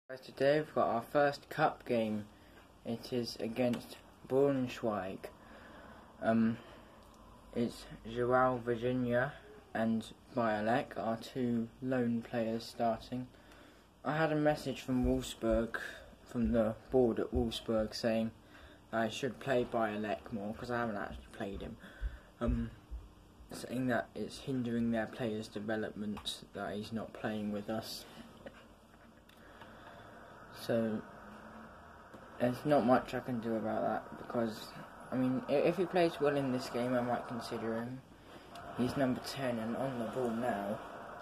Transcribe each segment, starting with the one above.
Today we've got our first cup game. It is against Braunschweig. It's João Virginia and Bialek, our two lone players starting. I had a message from Wolfsburg, from the board at Wolfsburg, saying I should play Bialek more because I haven't actually played him. Saying that it's hindering their players' development that he's not playing with us. So there's not much I can do about that because, I mean, if he plays well in this game, I might consider him. He's number 10 and on the ball now.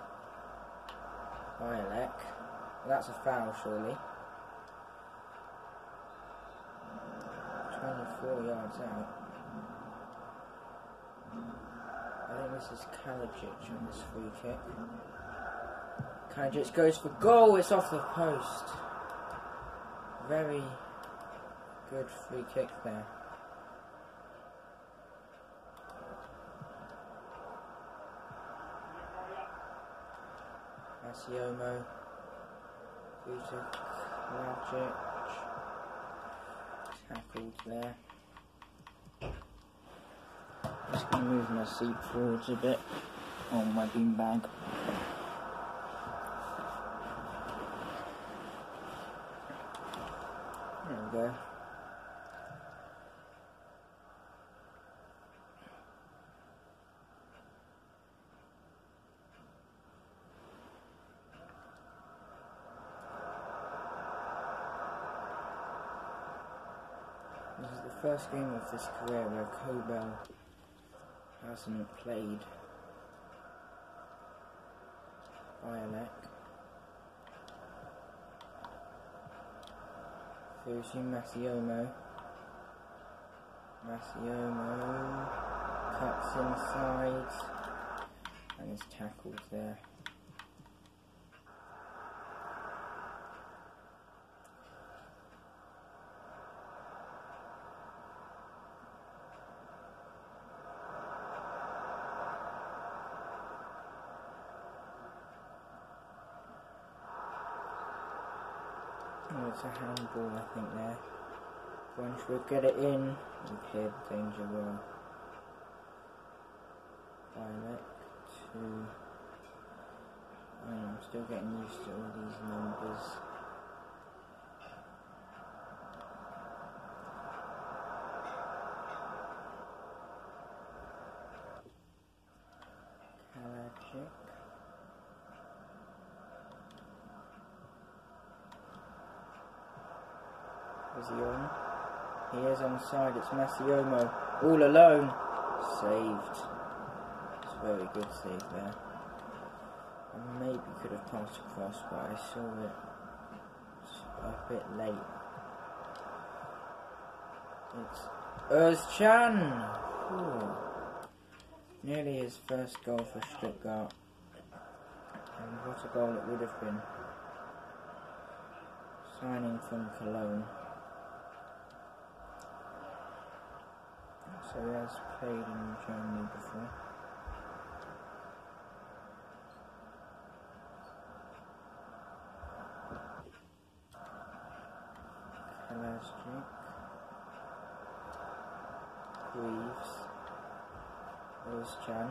Bialek. That's a foul, surely. 24 yards out. I think this is Kalajic on this free kick. Kalajic goes for goal. It's off the post. Very good free kick there. Asiomo. Through to Kalajic. Tackled there. Just going to move my seat forwards a bit on my beanbag. There we go. This is the first game of this career where Kobel hasn't played. Bialek. Through to Masiomo. Masiomo cuts inside and is tackled there. Oh, it's a handball, I think, there. Braunschweig get it in. We cleared the danger well. Bialek to... I'm still getting used to all these numbers. Kalajic. Is he on? He is onside. It's Masiomo. All alone. Saved. It's a very good save there. I maybe could have passed across, but I saw it a bit late. It's Özcan! Nearly his first goal for Stuttgart. And what a goal it would have been. Signing from Cologne. So he has played in Germany before. Kalajic. Greaves. Özcan.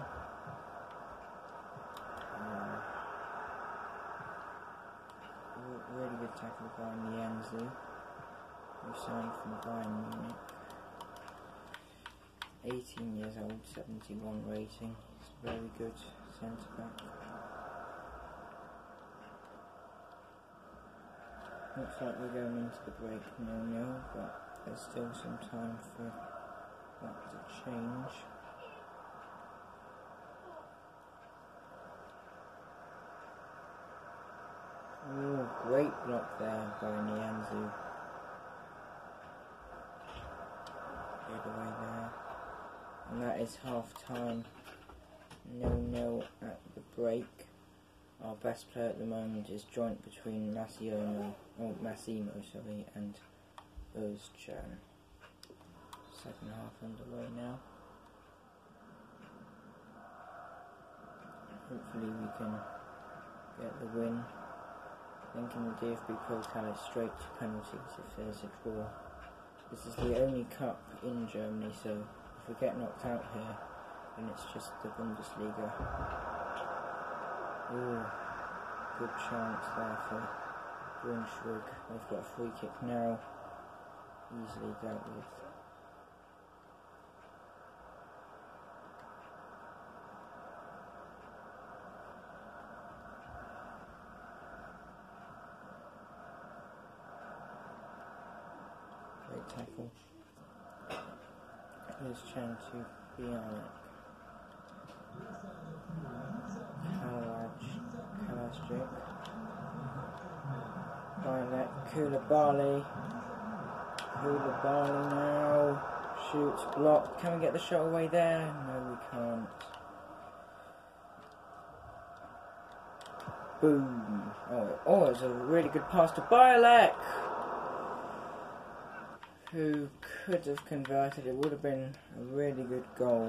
Really good tackle by Nianzu, who signed from Bayern Munich. 18 years old, 71 rating. He's a very good centre back. Looks like we're going into the break 0-0, but there's still some time for that to change. Oh, great block there by Nianzu. Get away there. And that is half time. 0-0 at the break. Our best player at the moment is joint between Massimo and Özcan. Second half underway now. Hopefully we can get the win. think in the DfB Pokal it's straight to penalties if there's a draw. This is the only cup in Germany, so if we get knocked out here, then it's just the Bundesliga. Ooh, good chance there for Braunschweig. They've got a free kick now, easily dealt with. Great tackle. Here's Chan to Bialik. Kalajdzic. Bialik. Koulibaly now. Shoots, blocked. Can we get the shot away there? No, we can't. Boom. Oh, it was a really good pass to Bialik, who could have converted. It would have been a really good goal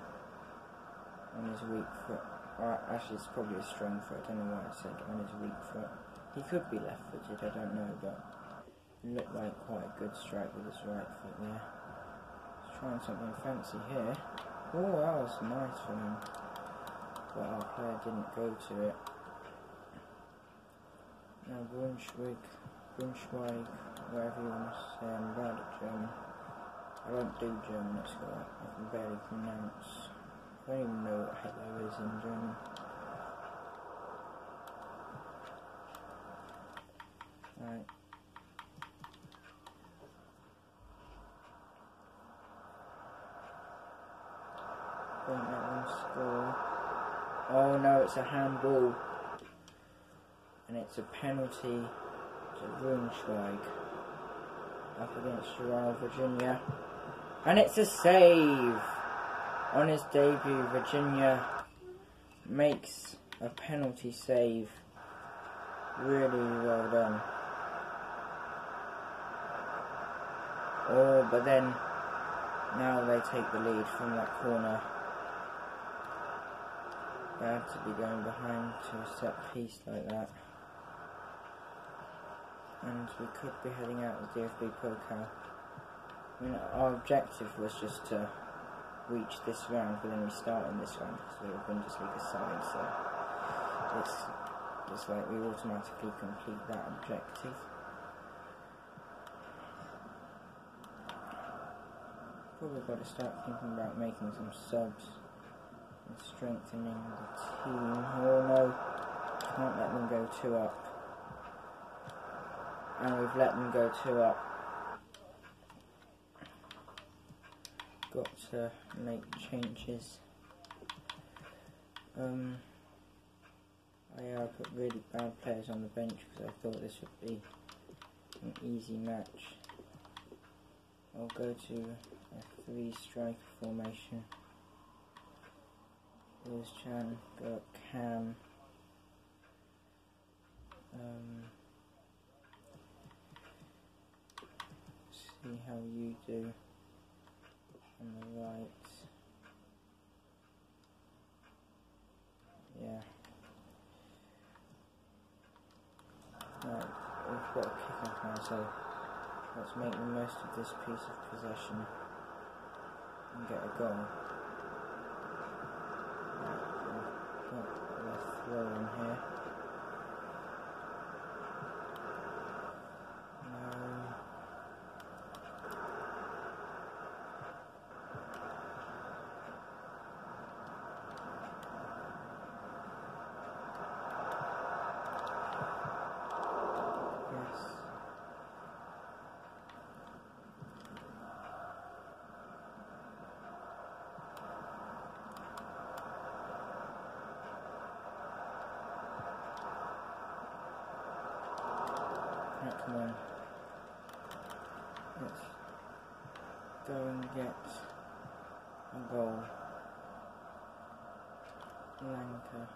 on his weak foot. Actually, it's probably a strong foot. I don't know why I said on his weak foot. He could be left-footed, I don't know, but it looked like quite a good strike with his right foot there. He's trying something fancy here. Oh, that was nice from him, but our player didn't go to it. Now Braunschweig, whatever you want to say. I'm bad at German. I don't do German at school. I can barely pronounce. I don't even know what hello is in German. Right. Don't let them score. Oh no, it's a handball. And it's a penalty to Braunschweig up against Virginia. And it's a save! On his debut, Virginia makes a penalty save. Really well done. Oh, but then now they take the lead from that corner. Bad to be going behind to a set piece like that. And we could be heading out of the DfB Pokal. I mean, our objective was just to reach this round, but then we start in this round because we're a Bundesliga side, so it's like we automatically complete that objective. Probably got to start thinking about making some subs and strengthening the team. Oh no, can't let them go 2 up. And we've let them go 2 up. Got to make changes. I put really bad players on the bench because I thought this would be an easy match. I'll go to a 3-striker formation. Here's Chan, go up Cam. See how you do on the right. Yeah. Right, we've got a kick off now, so let's make the most of this piece of possession and get a goal. Right, we've got a throw in here. Come on. Let's go and get a goal. Lanka.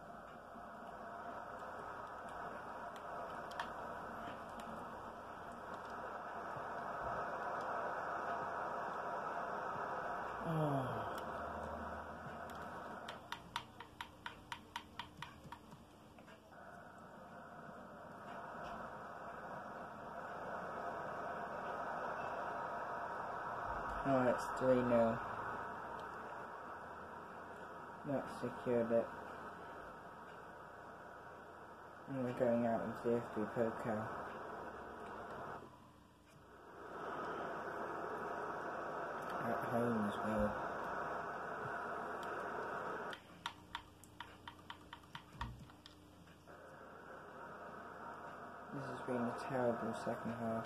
Oh. Oh, it's 3-0. That secured it. And we're going out of the DfB Pokal. At home as well. This has been a terrible second half.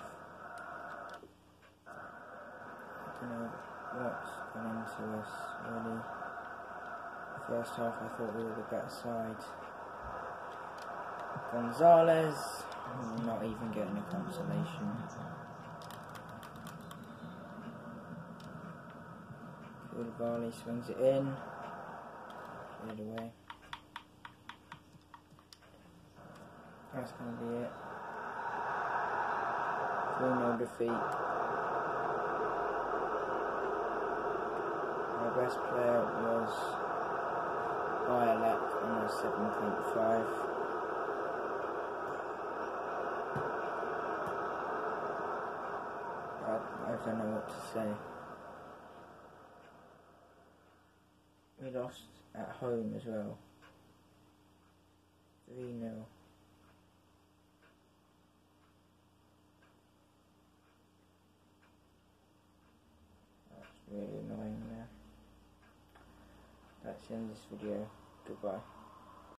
I don't know what's gone into us, really. First half I thought we were the better side. Gonzalez, not even getting a consolation. Koulibaly swings it in. Cleared away. That's going to be it. 3-0 defeat. Our best player was Braunschweig on a 7.5. I don't know what to say. We lost at home as well. 3-0. That's really annoying there. That's the end of this video. Goodbye.